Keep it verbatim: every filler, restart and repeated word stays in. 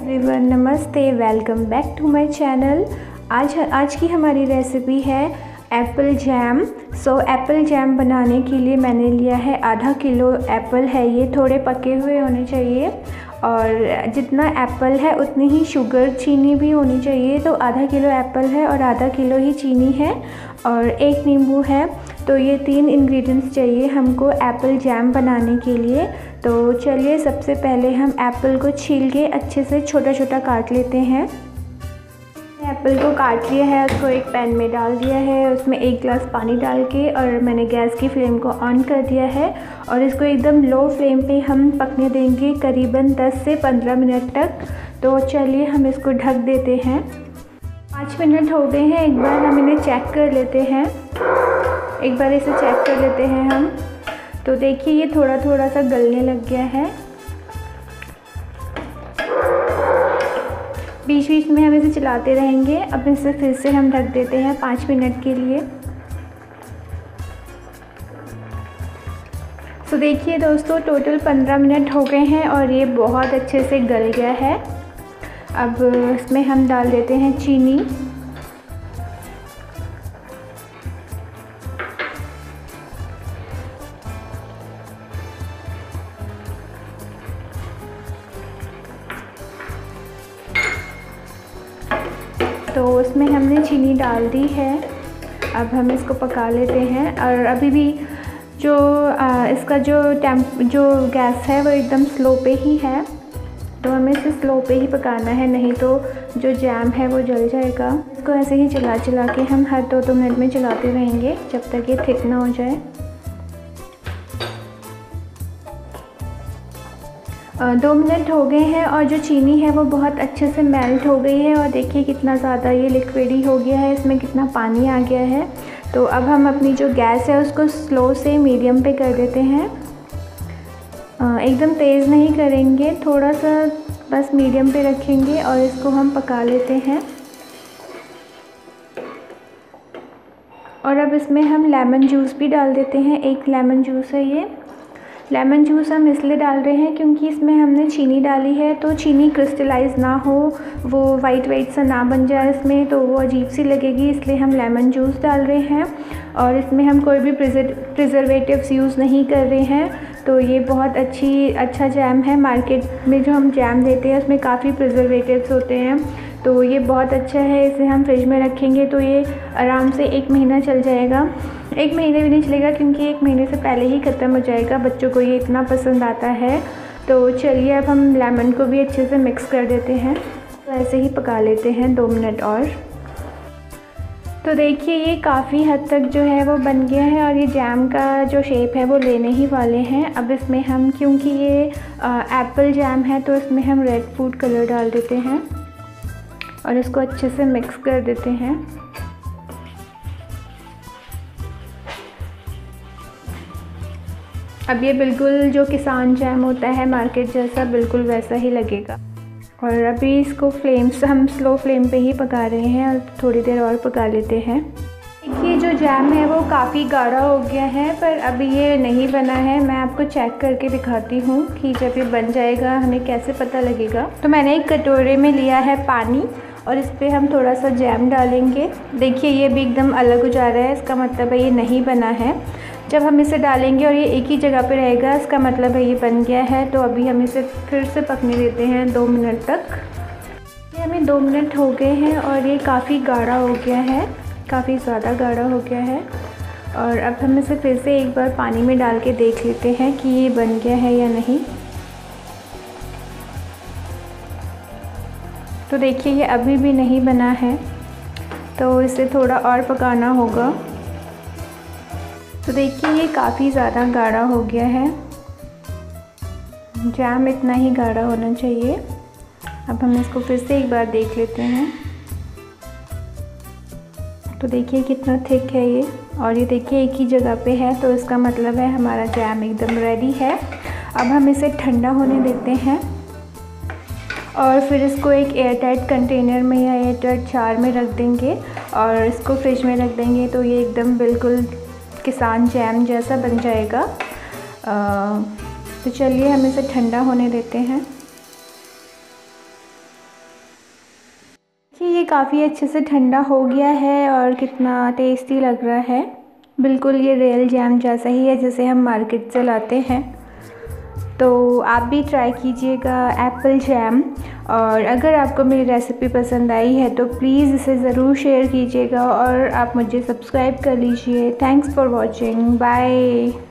Everyone, नमस्ते, welcome back to my channel. आज आज की हमारी रेसिपी है apple jam. So apple jam बनाने के लिए मैंने लिया है आधा किलो एप्पल है। ये थोड़े पके हुए होने चाहिए और जितना एप्पल है उतनी ही शुगर चीनी भी होनी चाहिए। तो आधा किलो एप्पल है और आधा किलो ही चीनी है और एक नींबू है। तो ये तीन इंग्रेडिएंट्स चाहिए हमको एप्पल जैम बनाने के लिए। तो चलिए सबसे पहले हम एप्पल को छील के अच्छे से छोटा छोटा काट लेते हैं। एप्पल को काट लिया है, उसको एक पैन में डाल दिया है, उसमें एक गिलास पानी डाल के और मैंने गैस की फ्लेम को ऑन कर दिया है और इसको एकदम लो फ्लेम पे हम पकने देंगे करीबन दस से पंद्रह मिनट तक। तो चलिए हम इसको ढक देते हैं। पाँच मिनट हो गए हैं, एक बार हम इन्हें चेक कर लेते हैं। एक बार इसे चेक कर लेते हैं हम। तो देखिए ये थोड़ा थोड़ा सा गलने लग गया है। बीच बीच में हम इसे चलाते रहेंगे। अब इसे फिर से हम ढक देते हैं पाँच मिनट के लिए। तो देखिए दोस्तों, टोटल पंद्रह मिनट हो गए हैं और ये बहुत अच्छे से गल गया है। अब इसमें हम डाल देते हैं चीनी। तो उसमें हमने चीनी डाल दी है। अब हम इसको पका लेते हैं और अभी भी जो आ, इसका जो टेम्प जो गैस है वो एकदम स्लो पे ही है। तो हमें इसे स्लो पे ही पकाना है, नहीं तो जो जैम है वो जल जाएगा। इसको ऐसे ही चला चला के हम हर दो दो मिनट में चलाते रहेंगे जब तक ये थिक ना हो जाए। दो मिनट हो गए हैं और जो चीनी है वो बहुत अच्छे से मेल्ट हो गई है और देखिए कितना ज़्यादा ये लिक्विडी हो गया है, इसमें कितना पानी आ गया है। तो अब हम अपनी जो गैस है उसको स्लो से मीडियम पे कर देते हैं। एकदम तेज़ नहीं करेंगे, थोड़ा सा बस मीडियम पे रखेंगे और इसको हम पका लेते हैं। और अब इसमें हम लेमन जूस भी डाल देते हैं। एक लेमन जूस है ये। लेमन जूस हम इसलिए डाल रहे हैं क्योंकि इसमें हमने चीनी डाली है, तो चीनी क्रिस्टलाइज ना हो, वो वाइट वाइट सा ना बन जाए इसमें, तो वो अजीब सी लगेगी, इसलिए हम लेमन जूस डाल रहे हैं। और इसमें हम कोई भी प्रिजर्वेटिव्स यूज़ नहीं कर रहे हैं। तो ये बहुत अच्छी अच्छा जैम है। मार्केट में जो हम जैम देते हैं उसमें काफ़ी प्रिजर्वेटिव्स होते हैं, तो ये बहुत अच्छा है। इसे हम फ्रिज में रखेंगे तो ये आराम से एक महीना चल जाएगा। एक महीने भी नहीं चलेगा क्योंकि एक महीने से पहले ही ख़त्म हो जाएगा। बच्चों को ये इतना पसंद आता है। तो चलिए अब हम लेमन को भी अच्छे से मिक्स कर देते हैं। तो ऐसे ही पका लेते हैं दो मिनट और। तो देखिए ये काफ़ी हद तक जो है वो बन गया है और ये जैम का जो शेप है वो लेने ही वाले हैं। अब इसमें हम, क्योंकि ये एप्पल जैम है, तो इसमें हम रेड फूड कलर डाल देते हैं और इसको अच्छे से मिक्स कर देते हैं। अब ये बिल्कुल जो किसान जैम होता है मार्केट जैसा, बिल्कुल वैसा ही लगेगा। और अभी इसको फ्लेम से हम स्लो फ्लेम पे ही पका रहे हैं और थोड़ी देर और पका लेते हैं। देखिए जो जैम है वो काफ़ी गाढ़ा हो गया है, पर अभी ये नहीं बना है। मैं आपको चेक करके दिखाती हूँ कि जब ये बन जाएगा हमें कैसे पता लगेगा। तो मैंने एक कटोरे में लिया है पानी और इस पर हम थोड़ा सा जैम डालेंगे। देखिए ये भी एकदम अलग हो जा रहा है, इसका मतलब है ये नहीं बना है। जब हम इसे डालेंगे और ये एक ही जगह पे रहेगा, इसका मतलब है ये बन गया है। तो अभी हम इसे फिर से पकने देते हैं दो मिनट तक। ये हमें दो मिनट हो गए हैं और ये काफ़ी गाढ़ा हो गया है, काफ़ी ज़्यादा गाढ़ा हो गया है। और अब हम इसे फिर से एक बार पानी में डाल के देख लेते हैं कि ये बन गया है या नहीं। तो देखिए ये अभी भी नहीं बना है, तो इसे थोड़ा और पकाना होगा। तो देखिए ये काफ़ी ज़्यादा गाढ़ा हो गया है। जैम इतना ही गाढ़ा होना चाहिए। अब हम इसको फिर से एक बार देख लेते हैं। तो देखिए कितना थिक है ये, और ये देखिए एक ही जगह पे है, तो इसका मतलब है हमारा जैम एकदम रेडी है। अब हम इसे ठंडा होने देते हैं और फिर इसको एक एयरटाइट कंटेनर में या एयरटाइट जार में रख देंगे और इसको फ्रिज में रख देंगे। तो ये एकदम बिल्कुल किसान जैम जैसा बन जाएगा। आ, तो चलिए हम इसे ठंडा होने देते हैं। ये काफ़ी अच्छे से ठंडा हो गया है और कितना टेस्टी लग रहा है। बिल्कुल ये रियल जैम जैसा ही है जैसे हम मार्केट से लाते हैं। तो आप भी ट्राई कीजिएगा एप्पल जैम। और अगर आपको मेरी रेसिपी पसंद आई है तो प्लीज़ इसे ज़रूर शेयर कीजिएगा और आप मुझे सब्सक्राइब कर लीजिए। Thanks for watching. बाय।